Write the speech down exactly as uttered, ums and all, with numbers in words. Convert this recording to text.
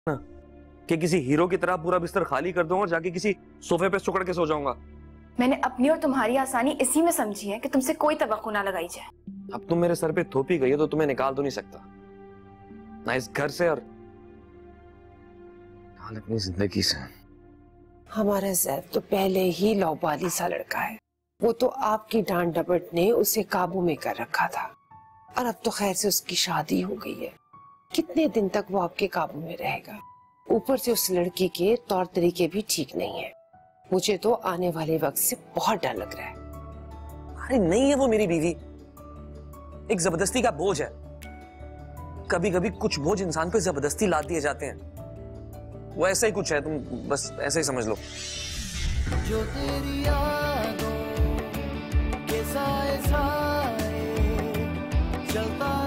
ना कि किसी हीरो की तरह पूरा बिस्तर खाली कर दूंगा और जाके किसी सोफे पे सुकड़ के सो जाऊंगा। मैंने अपनी और तुम्हारी आसानी इसी में समझी है कि तुमसे कोई तवक्को ना लगाई जाए। अब तुम मेरे सर पे थोपी गई है तो तुम्हें निकाल तो नहीं सकता ना इस घर से और अपनी जिंदगी से। हमारा जैद तो पहले ही लौबाली सा लड़का है। वो तो आपकी डांट डपट ने उसे काबू में कर रखा था और अब तो खैर से उसकी शादी हो गई है। कितने दिन तक वो आपके काबू में रहेगा? ऊपर से उस लड़की के तौर तरीके भी ठीक नहीं है। मुझे तो आने वाले वक्त से बहुत डर लग रहा है। अरे नहीं है वो मेरी बीवी, एक जबरदस्ती का बोझ है। कभी कभी कुछ बोझ इंसान पे जबरदस्ती लाद दिए जाते हैं, वो ऐसा ही कुछ है, तुम बस ऐसे ही समझ लो। जो तेरी यादों के साए साए चलता